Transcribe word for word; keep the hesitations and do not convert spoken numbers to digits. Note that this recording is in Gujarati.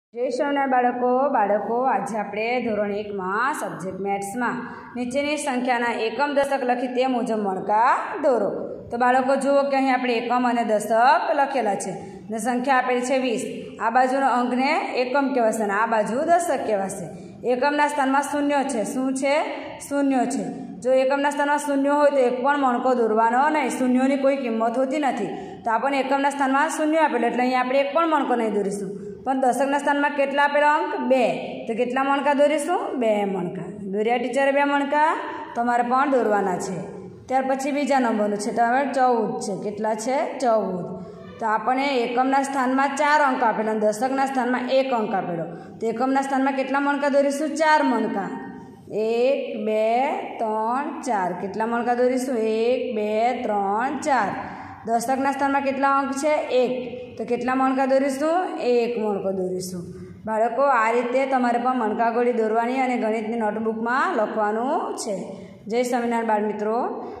जय स्वामिनारायण बाळको बाळको आज આપણે ધોરણ એક માં સબ્જેક્ટ મેથ્સ માં નીચેની સંખ્યાના એકમ દશક લખી તે મુજબ મણકા દોરો। તો બાળકો જુઓ કે અહીં આપણે એકમ અને દશક લખેલા છે ને સંખ્યા આપેલી છે વીસ। આ બાજુનો અંકને એકમ કહેવાશે અને આ બાજુ દશક કહેવાશે। એકમના સ્થાનમાં શૂન્ય છે। શું છે? શૂન્ય છે। જો એકમના સ્થાનમાં શૂન્ય હોય તો એક પણ મણકો દોરવાનો નહીં। શૂન્યોની કોઈ કિંમત હોતી નથી તો આપણને એકમના સ્થાનમાં શૂન્ય આપેલું એટલે અહીં આપણે એક પણ મણકો નહીં દોરીશું। પણ દશકના સ્થાનમાં કેટલા આપેલા અંક? બે। તો કેટલા મણકા દોરીશું? બે મણકા દોર્યા ટીચરે। બે મણકા તમારે પણ દોરવાના છે। ત્યાર પછી બીજા નંબરનું છે, તો હવે ચૌદ છે। કેટલા છે? ચૌદ। તો આપણને એકમના સ્થાનમાં ચાર અંક આપેલા અને દશકના સ્થાનમાં એક અંક આપેલો। તો એકમના સ્થાનમાં કેટલા મણકા દોરીશું? ચાર મણકા। એક બે ત્રણ ચાર। કેટલા મણકા દોરીશું? એક બે ત્રણ ચાર। દશકના સ્થાનમાં કેટલા અંક છે? એક। તો કેટલા મણકા દોરીશું? એક મણકો દોરીશું। બાળકો આ રીતે તમારે પણ મણકા ગોળી દોરવાની અને ગણિતની નોટબુકમાં લખવાનું છે। જય સ્વામિનારાયણ બાળ મિત્રો।